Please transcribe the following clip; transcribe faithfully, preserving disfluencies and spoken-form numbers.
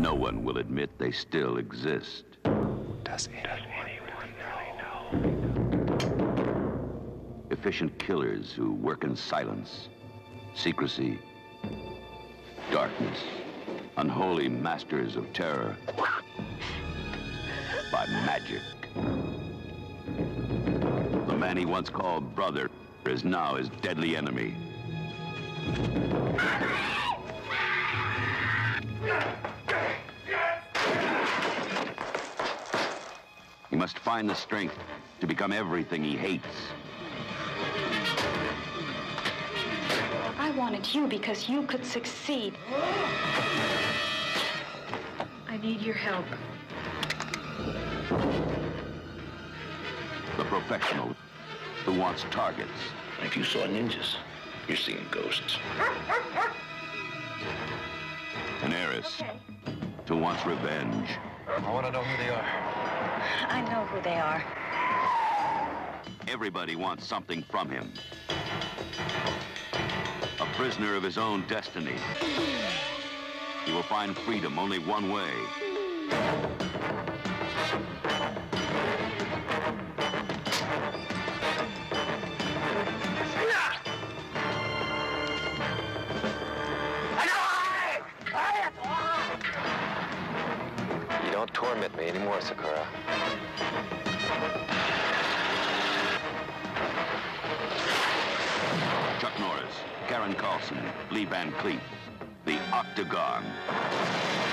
No one will admit they still exist. Does anyone know? Efficient killers who work in silence, secrecy, darkness. Unholy masters of terror by magic. The man he once called brother is now his deadly enemy. He must find the strength to become everything he hates. I wanted you because you could succeed. I need your help. The professional who wants targets. If you saw ninjas, you're seeing ghosts. An heiress who wants revenge. I want to know who they are. I know who they are. Everybody wants something from him. A prisoner of his own destiny. He will find freedom only one way. You don't torment me anymore, Sakura. Chuck Norris, Karen Carlson, Lee Van Cleef, The Octagon.